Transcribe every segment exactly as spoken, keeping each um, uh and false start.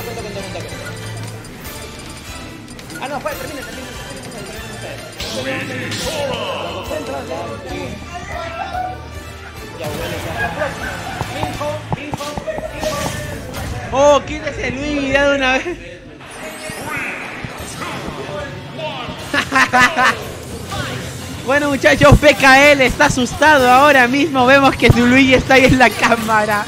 cuenta, cuenta, cuenta, cuenta. Ah, no, fue, termina, termina, termina. Ya huele, ya. Hijo, hijo, hijo. Oh, quítese Luigi ya de una vez. Bueno muchachos, P K L está asustado ahora mismo. Vemos que su Luigi está ahí en la cámara.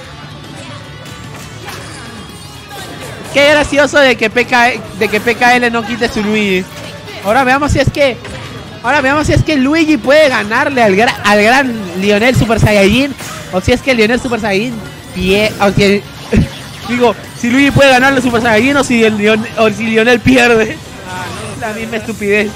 Qué gracioso de que, P K, de que P K L no quite su Luigi. Ahora veamos si es que Ahora veamos si es que Luigi puede ganarle al, gra, al gran Lionel Super Saiyajin. O si es que Lionel Super Saiyajin pie, o si el, digo, si Luigi puede ganarle Super Saiyajin o si, el Lion, o si Lionel pierde. Ah, no, es la misma estupidez.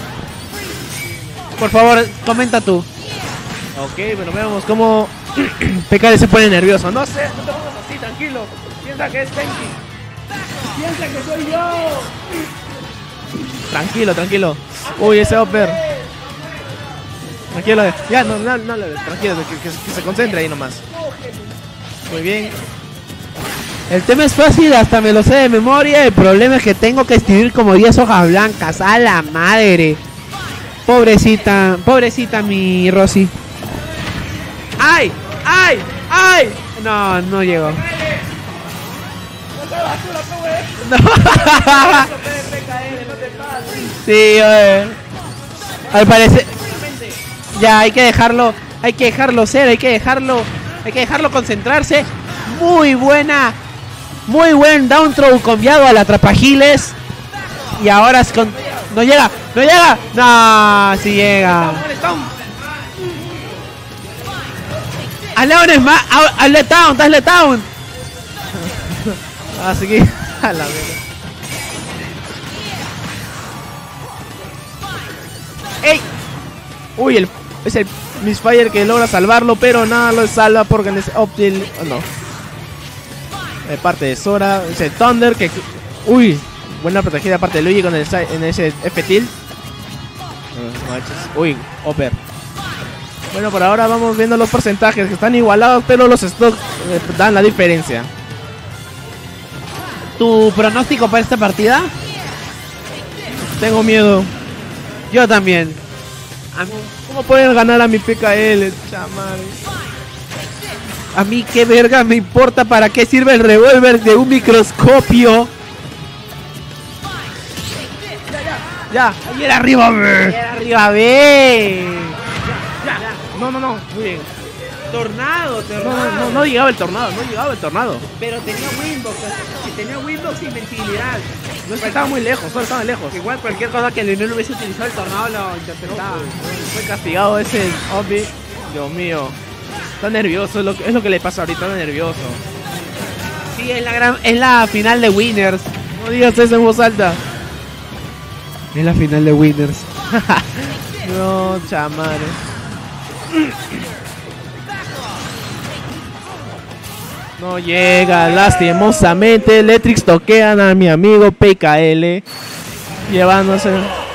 Por favor, comenta tú. Ok, bueno, veamos cómo P K L se pone nervioso. No sé, no te pongas así, tranquilo. Piensa que es Tenki. Piensa que soy yo. Tranquilo, tranquilo. Uy, ese upper. Tranquilo, ya, no, no, no, tranquilo, que, que, que se concentre ahí nomás. Muy bien. El tema es fácil, hasta me lo sé de memoria. El problema es que tengo que escribir como diez hojas blancas. ¡A la madre! Pobrecita, pobrecita mi Rosy. ¡Ay! ¡Ay! ¡Ay! No, no llegó. No. Sí, oye. Al parecer. Ya, hay que dejarlo. Hay que dejarlo ser, hay que dejarlo. Hay que dejarlo concentrarse. Muy buena. Muy buen down throw confiado al atrapagiles. Y ahora es con. No llega, no llega. No, sí llega. Hazle down, más. Hazle down, hazle down. Así que. A la verga. ¡Ey! Uy, el, es el Misfire que logra salvarlo, pero nada lo salva porque en ese Optil. Oh, no. De parte de Sora. Ese Thunder que. Uy, buena protegida parte de Luigi con el, en ese F-Tilt. Uy, Upper. Bueno, por ahora vamos viendo los porcentajes que están igualados, pero los stocks eh, dan la diferencia. ¿Tu pronóstico para esta partida? Tengo miedo. Yo también. A mí, ¿cómo pueden ganar a mi P K L, chamar? A mí qué verga me importa para qué sirve el revólver de un microscopio. Ya, ahí era arriba, ve. Ahí era arriba, ve. Ya, ya. No, no, no. Muy bien. Tornado, tornado. No, no, no, no llegaba el tornado, no llegaba el tornado. Pero tenía Winbox, si tenía Winbox y invencibilidad. No es que estaba muy lejos, solo estaba lejos. Igual cualquier cosa que Lionel hubiese utilizado el tornado lo interpretaba. No, fue castigado ese Obi. Dios mío. Está nervioso, es lo, que, es lo que le pasa ahorita, está nervioso. Sí, es la gran, es la final de Winners. No digas eso en voz alta. Es la final de Winners. No, chamares. No llega, lastimosamente. Letrix toquean a mi amigo P K L. Llevándose.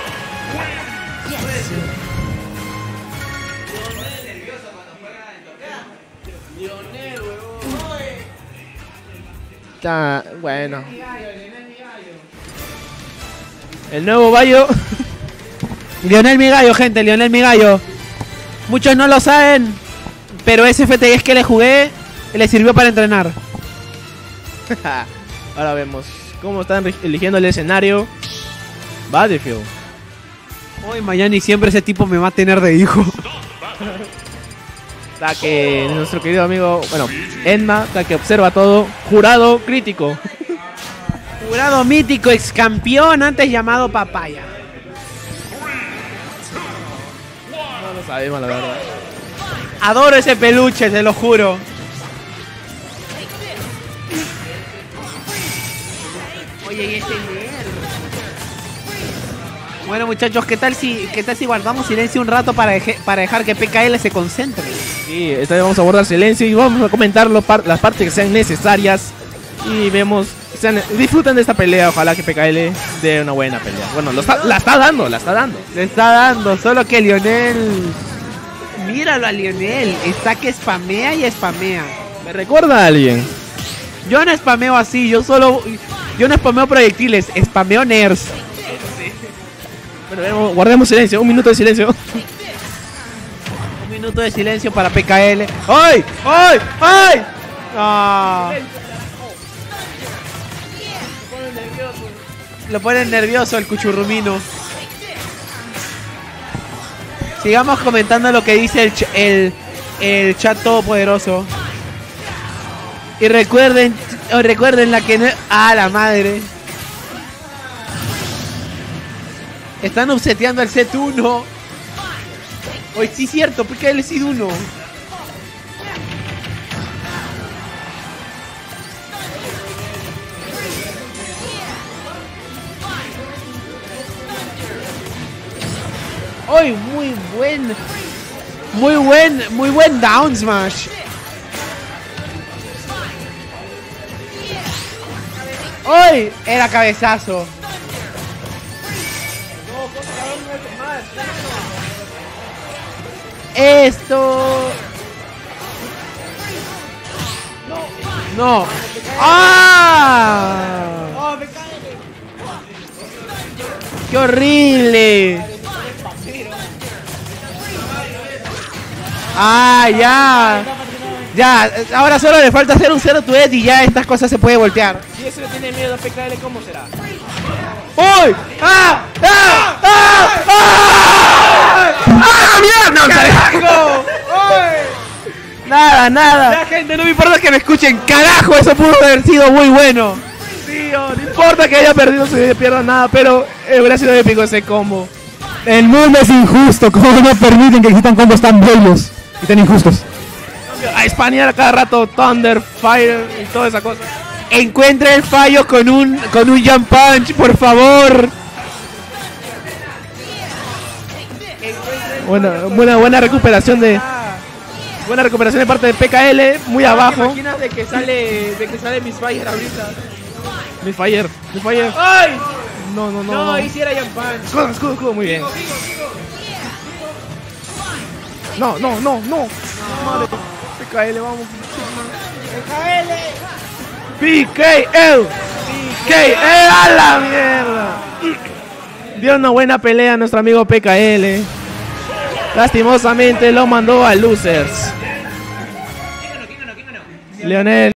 Está bueno. El nuevo Bayo. Lionel mi gallo, gente, Lionel mi gallo. Muchos no lo saben, pero ese F T X que le jugué le sirvió para entrenar. Ahora vemos cómo están eligiendo el escenario. Battlefield. Hoy mañana y siempre ese tipo me va a tener de hijo. Está que nuestro querido amigo, bueno, Enma, está que observa todo. Jurado crítico. Jurado mítico, ex campeón, antes llamado Papaya. No lo sabemos, la verdad. Adoro ese peluche, te lo juro. Oye, y ese nerd. Bueno, muchachos, ¿qué tal si qué tal si guardamos silencio un rato para, deje, para dejar que P K L se concentre? Sí, esta vez vamos a guardar silencio y vamos a comentar lo par las partes que sean necesarias. Y vemos, sean, disfruten de esta pelea. Ojalá que P K L dé una buena pelea. Bueno, lo está, la está dando, la está dando. Le está dando, solo que Lionel... Míralo a Lionel, está que spamea y spamea. ¿Me recuerda a alguien? Yo no spameo así, yo solo... Yo no spameo proyectiles, spameo nerds. Bueno, veamos, guardemos silencio, un minuto de silencio. Un minuto de silencio para P K L. ¡Ay! ¡Ay! ¡Ay! Ah. Lo pone nervioso el cuchurrumino. Sigamos comentando lo que dice el, ch el, el chat todopoderoso. Y recuerden, oh, recuerden la que no... ¡Ah, la madre! Están upseteando al set uno. Hoy sí es cierto, porque él es set uno. Hoy muy buen, muy buen, muy buen down smash. Hoy era cabezazo. Esto. No. ¡Ah! ¡Qué horrible! ¡Ah, ya! Ya, ahora solo le falta hacer un cero to eight y ya estas cosas se puede voltear. Si eso le tiene miedo a P K L, ¿cómo será? ¡Uy! ¡Ah! ¡Ah! ¡Ah! ¡Ah! ¡Ah! ¡Mierda! ¡Carajo! Nada, nada. La gente, no me importa que me escuchen. ¡Carajo! Eso pudo haber sido muy bueno. Sí, oh, no importa que haya perdido, si pierda nada, pero eh, hubiera sido épico ese combo. El mundo es injusto. ¿Cómo no permiten que existan combos tan bellos y tan injustos? A espanear a cada rato Thunder, Fire y toda esa cosa. Encuentra el fallo con un con un jump punch, por favor. Buena, buena, buena recuperación de buena recuperación de parte de P K L, muy abajo. ¿Te imaginas de que sale de que sale Miss Fire ahorita? Miss Fire, Miss Fire. ¡Ay! No, no, no. No, no. ahí sí era jump punch. Escudo, escudo, escudo, muy bien. No, no, no, no. Madre. P K L, vamos. P K L. P K L a la mierda. Dio una buena pelea a nuestro amigo P K L. Lastimosamente lo mandó a losers. Leonel.